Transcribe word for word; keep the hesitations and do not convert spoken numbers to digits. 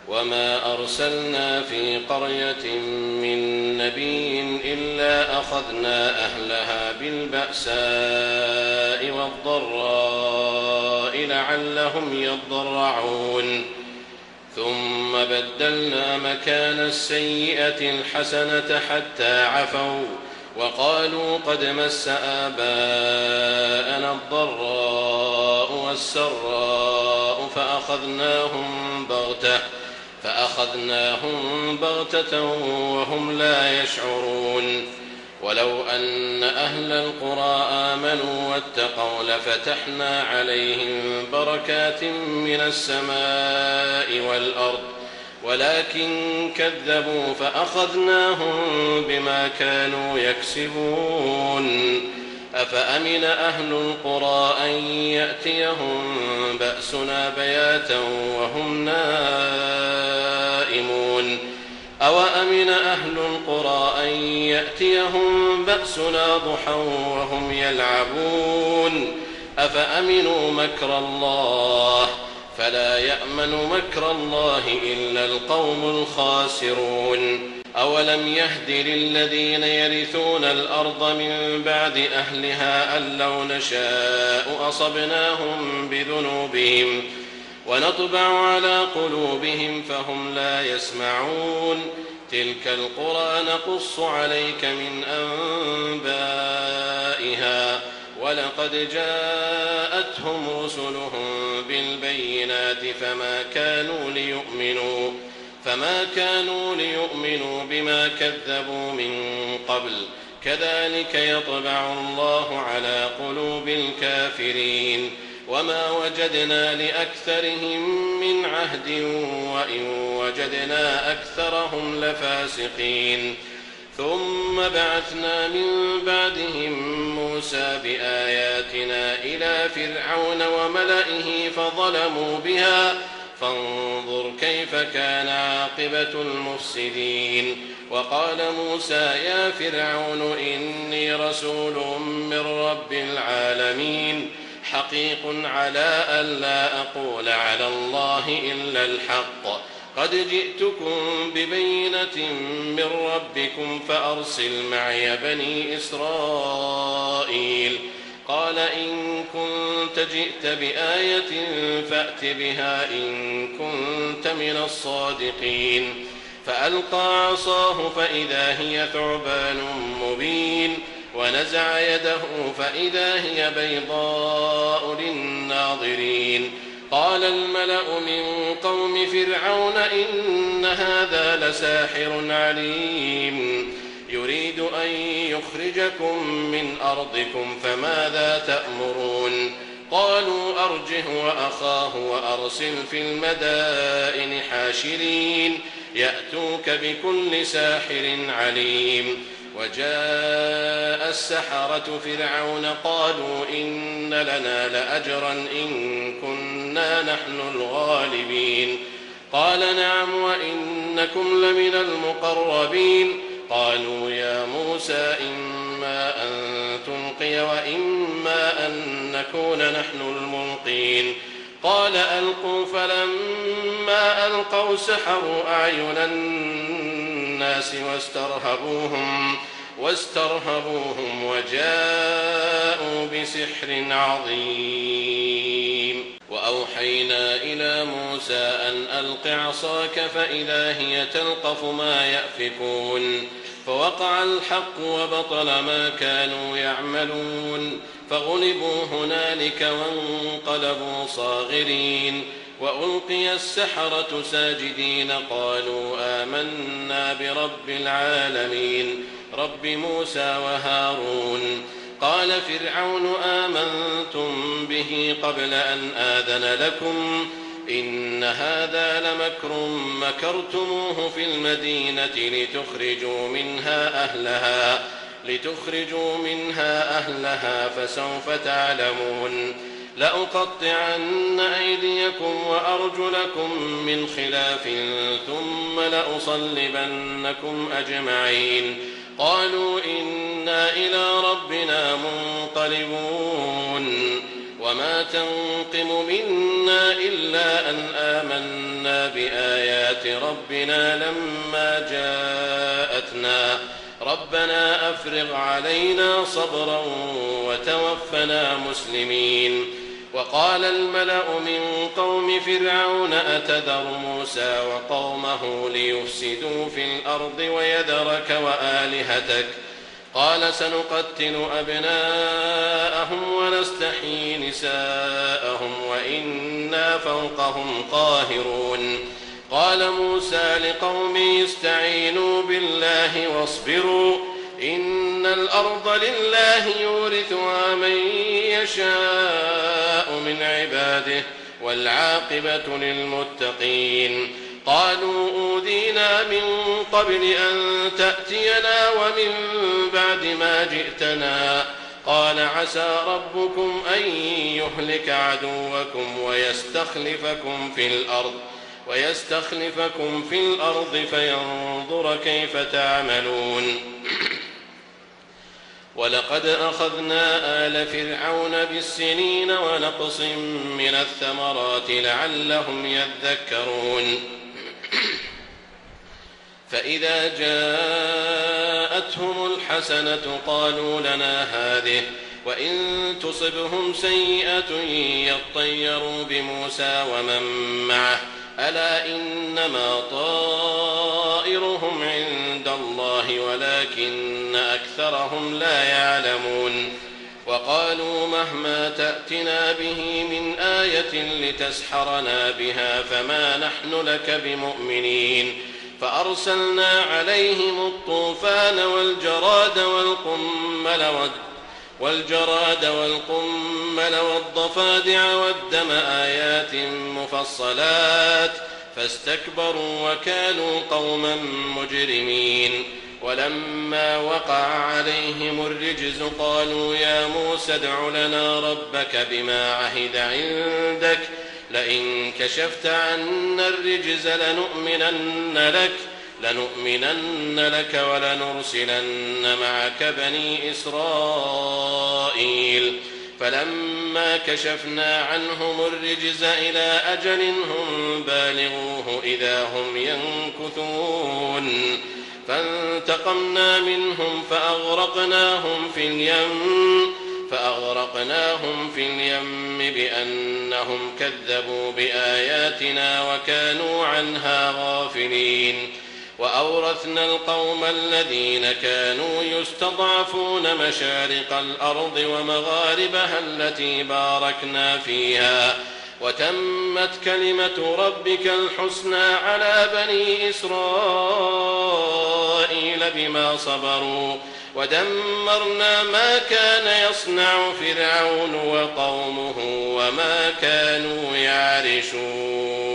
وما أرسلنا في قرية من نبي إلا أخذنا أهلها بالبأساء والضراء لعلهم يضرعون ثم بدلنا مكان السيئة الحسنة حتى عفوا وقالوا قد مس آباءنا الضراء والسراء فأخذناهم بغتة فأخذناهم بغتة وهم لا يشعرون ولو أن أهل القرى آمنوا واتقوا لفتحنا عليهم بركات من السماء والأرض ولكن كذبوا فأخذناهم بما كانوا يكسبون أفأمن أهل القرى أن يأتيهم بأسنا بياتا وهم نائمون أوأمن أهل القرى أن يأتيهم بأسنا ضحى وهم يلعبون أفأمنوا مكر الله فلا يأمن مكر الله إلا القوم الخاسرون أولم يهد للذين يرثون الأرض من بعد أهلها أن لو نشاء أصبناهم بذنوبهم ونطبع على قلوبهم فهم لا يسمعون تلك القرى نقص عليك من أنبائها ولقد جاءتهم رسلهم بالبينات فما كانوا ليؤمنوا فما كانوا ليؤمنوا بما كذبوا من قبل كذلك يطبع الله على قلوب الكافرين وما وجدنا لأكثرهم من عهد وإن وجدنا أكثرهم لفاسقين ثم بعثنا من بعدهم موسى بآياتنا إلى فرعون وملئه فظلموا بها فانظر كيف كان عاقبة المفسدين وقال موسى يا فرعون إني رسول من رب العالمين حقيق على ألا أقول على الله إلا الحق قد جئتكم ببينة من ربكم فأرسل معي بني إسرائيل قال إن كنت جئت بآية فأت بها إن كنت من الصادقين فألقى عصاه فإذا هي ثعبان مبين ونزع يده فإذا هي بيضاء للناظرين قال الملأ من قوم فرعون إن هذا لساحر عليم يريد أن يخرجكم من أرضكم فماذا تأمرون قالوا أرجه وأخاه وأرسل في المدائن حاشرين يأتوك بكل ساحر عليم وجاء السحرة فرعون قالوا إن لنا لأجرا إن كنا نحن الغالبين قال نعم وإنكم لمن المقربين قالوا يا موسى إما أن تلقي وإما أن نكون نحن الملقين قال ألقوا فلما ألقوا سحروا أعين الناس واسترهبوهم واسترهبوهم وجاءوا بسحر عظيم وأوحينا إلى موسى أن ألق عصاك فإذا هي تلقف ما يأفكون فوقع الحق وبطل ما كانوا يعملون فغلبوا هنالك وانقلبوا صاغرين وألقي السحرة ساجدين قالوا آمنا برب العالمين رب موسى وهارون قال فرعون آمنتم به قبل أن آذن لكم إن هذا لمكر مكرتموه في المدينة لتخرجوا منها أهلها لتخرجوا منها أهلها فسوف تعلمون لأقطعن أيديكم وأرجلكم من خلاف ثم لأصلبنكم أجمعين قالوا إنا إلى ربنا منقلبون وما تنقم منا إلا أن آمنا بآيات ربنا لما جاءتنا ربنا أفرغ علينا صبرا وتوفنا مسلمين. وقال الملأ من قوم فرعون أتذر موسى وقومه ليفسدوا في الأرض ويذرك وآلهتك قال سنقتل أبناءهم ونستحيي نساءهم وإنا فوقهم قاهرون. قال موسى لقومه استعينوا بالله واصبروا إن الأرض لله يورثها من يشاء من عباده والعاقبة للمتقين. قالوا أوذينا من قبل أن تأتينا ومن بعد ما جئتنا قال عسى ربكم أن يهلك عدوكم ويستخلفكم في الأرض ويستخلفكم في الأرض فينظر كيف تعملون. ولقد أخذنا آل فرعون بالسنين ونقص من الثمرات لعلهم يذكرون. فإذا جاءتهم الحسنة قالوا لنا هذه وإن تصبهم سيئة يطيروا بموسى ومن معه ألا إنما طائرهم عند الله ولكن أكثرهم لا يعلمون. وقالوا مهما تأتنا به من آية لتسحرنا بها فما نحن لك بمؤمنين. فأرسلنا عليهم الطوفان والجراد والقمل والجراد والقمل والضفادع والدم آيات مفصلات فاستكبروا وكانوا قوما مجرمين. ولما وقع عليهم الرجز قالوا يا موسى ادع لنا ربك بما عهد عندك لئن كشفت عنا الرجز لنؤمنن لك لنؤمنن لك ولنرسلن معك بني إسرائيل. فلما كشفنا عنهم الرجز إلى أجل هم بالغوه إذا هم ينكثون فانتقمنا منهم فأغرقناهم في اليم فأغرقناهم في اليم بأنهم كذبوا بآياتنا وكانوا عنها غافلين. وأورثنا القوم الذين كانوا يستضعفون مشارق الأرض ومغاربها التي باركنا فيها وتمت كلمة ربك الحسنى على بني إسرائيل بما صبروا ودمرنا ما كان يصنع فرعون وقومه وما كانوا يعرشون.